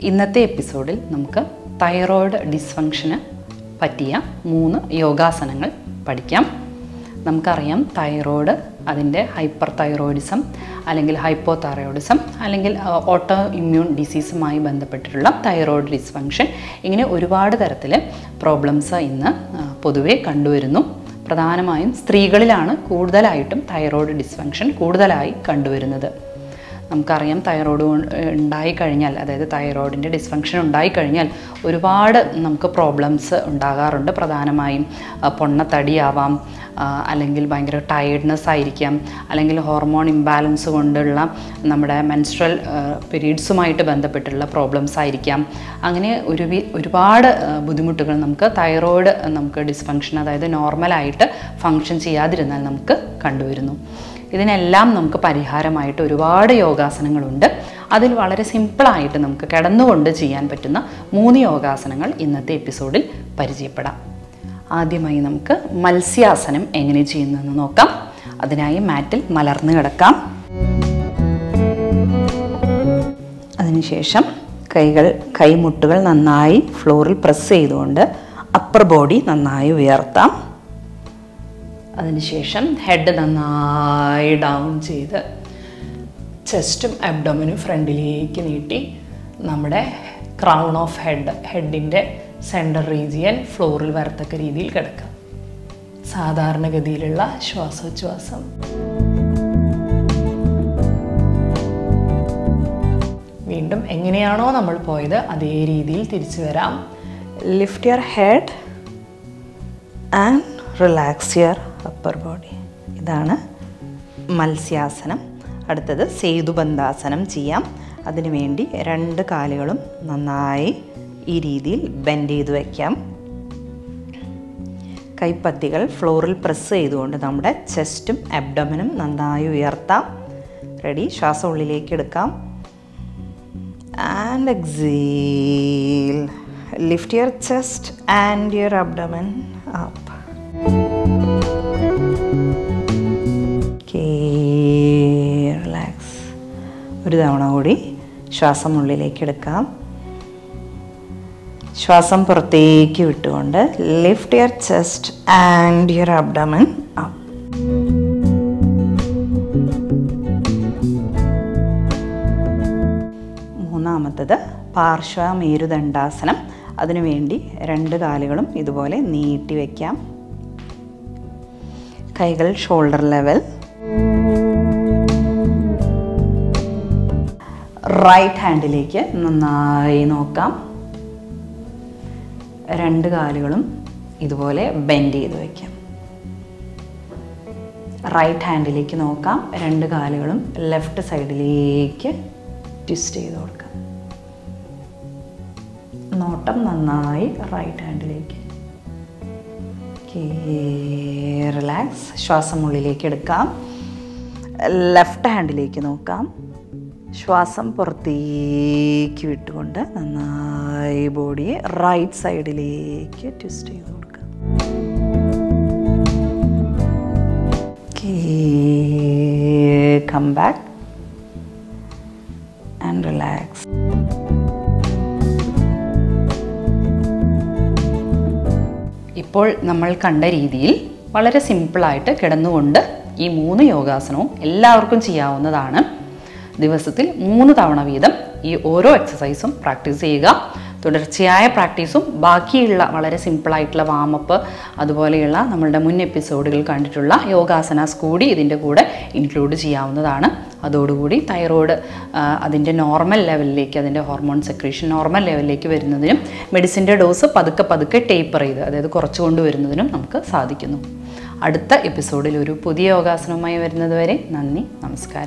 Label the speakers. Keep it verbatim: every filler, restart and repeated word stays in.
Speaker 1: ഇന്നത്തെ എപ്പിസോഡിൽ നമുക്ക് തൈറോയ്ഡ് ഡിസ്ഫങ്ഷന് പറ്റിയ മൂന്ന് യോഗാസനങ്ങൾ പഠിക്കാം. നമുക്കറിയാം തൈറോയ്ഡ്, അതിൻ്റെ ഹൈപ്പർ തൈറോയിഡിസം അല്ലെങ്കിൽ ഹൈപ്പോ തൈറോയിഡിസം അല്ലെങ്കിൽ ഓട്ടോ ഇമ്മ്യൂൺ ഡിസീസുമായി ബന്ധപ്പെട്ടിട്ടുള്ള തൈറോയ്ഡ് ഡിസ്ഫങ്ഷൻ, ഇങ്ങനെ ഒരുപാട് തരത്തിൽ പ്രോബ്ലംസ് ഇന്ന് പൊതുവെ കണ്ടുവരുന്നു. പ്രധാനമായും സ്ത്രീകളിലാണ് കൂടുതലായിട്ടും തൈറോയ്ഡ് ഡിസ്ഫങ്ഷൻ കൂടുതലായി കണ്ടുവരുന്നത്. നമുക്കറിയാം തൈറോയ്ഡ് ഉണ്ടായിക്കഴിഞ്ഞാൽ, അതായത് തൈറോയ്ഡിൻ്റെ ഡിസ്ഫങ്ഷൻ ഉണ്ടായിക്കഴിഞ്ഞാൽ ഒരുപാട് നമുക്ക് പ്രോബ്ലംസ് ഉണ്ടാകാറുണ്ട്. പ്രധാനമായും പൊണ്ണത്തടിയാവാം, അല്ലെങ്കിൽ ഭയങ്കര ടയർഡ്നെസ് ആയിരിക്കാം, അല്ലെങ്കിൽ ഹോർമോൺ ഇംബാലൻസ് കൊണ്ടുള്ള നമ്മുടെ മെൻസ്ട്രൽ പീരീഡ്സുമായിട്ട് ബന്ധപ്പെട്ടുള്ള പ്രോബ്ലംസ് ആയിരിക്കാം. അങ്ങനെ ഒരു ഒരുപാട് ബുദ്ധിമുട്ടുകൾ നമുക്ക് തൈറോയ്ഡ് നമുക്ക് ഡിസ്ഫങ്ഷൻ, അതായത് നോർമലായിട്ട് ഫങ്ഷൻ ചെയ്യാതിരുന്നാൽ നമുക്ക് കണ്ടുവരുന്നു. ഇതിനെല്ലാം നമുക്ക് പരിഹാരമായിട്ട് ഒരുപാട് യോഗാസനങ്ങളുണ്ട്. അതിൽ വളരെ സിമ്പിളായിട്ട് നമുക്ക് കിടന്നുകൊണ്ട് ചെയ്യാൻ പറ്റുന്ന മൂന്ന് യോഗാസനങ്ങൾ ഇന്നത്തെ എപ്പിസോഡിൽ പരിചയപ്പെടാം. ആദ്യമായി നമുക്ക് മത്സ്യാസനം എങ്ങനെ ചെയ്യുന്നതെന്ന് നോക്കാം. അതിനായി മാറ്റിൽ മലർന്നു കിടക്കാം. അതിനുശേഷം കൈകൾ കൈമുട്ടുകൾ നന്നായി ഫ്ലോറിൽ പ്രസ് ചെയ്തുകൊണ്ട് അപ്പർ ബോഡി നന്നായി ഉയർത്താം. അതിനുശേഷം ഹെഡ് നന്നായി ഡൗൺ ചെയ്ത് ചെസ്റ്റും അബ്ഡോമനും ഫ്രണ്ടിലേക്ക് നീട്ടി നമ്മുടെ ക്രൗൺ ഓഫ് ഹെഡ്, ഹെഡിൻ്റെ സെൻറ്റർ റീജിയൻ ഫ്ലോറിൽ വരത്തക്ക രീതിയിൽ കിടക്കാം. സാധാരണഗതിയിലുള്ള ശ്വാസോച്ഛ്വാസം. വീണ്ടും എങ്ങനെയാണോ നമ്മൾ പോയത് അതേ രീതിയിൽ തിരിച്ചു വരാം. Lift your head and relax your upper body. ഇതാണ് മത്സ്യാസനം. അടുത്തത് സേതുബന്ധാസനം ചെയ്യാം. അതിനുവേണ്ടി രണ്ട് കാലുകളും നന്നായി ഈ രീതിയിൽ ബെൻഡ് ചെയ്ത് വയ്ക്കാം. കൈപ്പത്തികൾ ഫ്ലോറിൽ പ്രസ് ചെയ്തുകൊണ്ട് നമ്മുടെ ചെസ്റ്റും അബ്ഡോമനും നന്നായി ഉയർത്താം. റെഡി? ശ്വാസം ഉള്ളിലേക്ക് എടുക്കാം. And exhale. Lift your chest and your abdomen up. Relax. ഒരു തവണ കൂടി ശ്വാസം ഉള്ളിലേക്ക് എടുക്കാം. ശ്വാസം പുറത്തേക്ക് വിട്ടുകൊണ്ട് lift your chest and your abdomen up. മൂന്നാമത്തത് പാർശ്വമേരുദണ്ഡാസനം. അതിനുവേണ്ടി രണ്ട് കാലുകളും ഇതുപോലെ നീട്ടി വയ്ക്കാം. കൈകൾ ഷോൾഡർ ലെവൽ. റൈറ്റ് ഹാൻഡിലേക്ക് നന്നായി നോക്കാം. രണ്ട് കാലുകളും ഇതുപോലെ ബെൻഡ് ചെയ്ത് വയ്ക്കാം. റൈറ്റ് ഹാൻഡിലേക്ക് നോക്കാം. രണ്ട് കാലുകളും ലെഫ്റ്റ് സൈഡിലേക്ക് ട്വിസ്റ്റ് ചെയ്ത് കൊടുക്കാം. നോട്ടം നന്നായി റൈറ്റ് ഹാൻഡിലേക്ക്. റിലാക്സ്. ശ്വാസം ഉള്ളിലേക്ക് എടുക്കാം. ലെഫ്റ്റ് ഹാൻഡിലേക്ക് നോക്കാം. ശ്വാസം പുറത്തേക്ക് വിട്ടുകൊണ്ട് നന്നായി ബോഡിയെ റൈറ്റ് സൈഡിലേക്ക് ട്വിസ്റ്റ് ചെയ്ത് കൊടുക്കാം. Come back and relax. ഇപ്പോൾ നമ്മൾ കണ്ട രീതിയിൽ വളരെ സിമ്പിളായിട്ട് കിടന്നുകൊണ്ട് ഈ മൂന്ന് യോഗാസനവും എല്ലാവർക്കും ചെയ്യാവുന്നതാണ്. ദിവസത്തിൽ മൂന്ന് തവണ വീതം ഈ ഓരോ എക്സസൈസും പ്രാക്ടീസ് ചെയ്യുക. തുടർച്ചയായ പ്രാക്ടീസും ബാക്കിയുള്ള വളരെ സിമ്പിളായിട്ടുള്ള വാമപ്പ്, അതുപോലെയുള്ള നമ്മളുടെ മുൻ എപ്പിസോഡുകൾ കണ്ടിട്ടുള്ള യോഗാസനാസ് കൂടി ഇതിൻ്റെ കൂടെ ഇൻക്ലൂഡ് ചെയ്യാവുന്നതാണ്. അതോടുകൂടി തൈറോയ്ഡ് അതിൻ്റെ നോർമൽ ലെവലിലേക്ക്, അതിൻ്റെ ഹോർമോൺ സെക്രീഷൻ നോർമൽ ലെവലിലേക്ക് വരുന്നതിനും മെഡിസിൻ്റെ ഡോസ് പതുക്കെ പതുക്കെ ടേപ്പർ ചെയ്ത്, അതായത് കുറച്ചു കൊണ്ടുവരുന്നതിനും നമുക്ക് സാധിക്കുന്നു. അടുത്ത എപ്പിസോഡിൽ ഒരു പുതിയ യോഗാസനവുമായി വരുന്നത് വരെ നന്ദി, നമസ്കാരം.